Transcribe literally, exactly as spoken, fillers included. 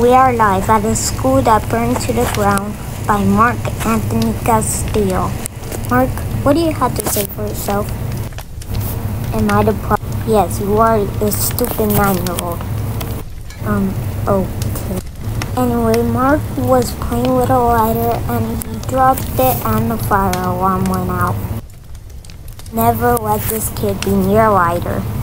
We are live at a school that burned to the ground by Mark Anthony Castillo. Mark, what do you have to say for yourself? Am I the problem? Yes, you are a stupid nine-year-old. Um, okay. Anyway, Mark was playing with a lighter and he dropped it and the fire alarm went out. Never let this kid be near a lighter.